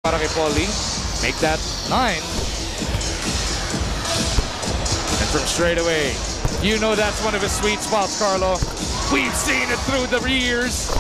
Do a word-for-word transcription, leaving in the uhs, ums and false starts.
para kay Paulie. Make that nine. And from straight away, you know that's one of his sweet spots, Carlo. We've seen it through the years.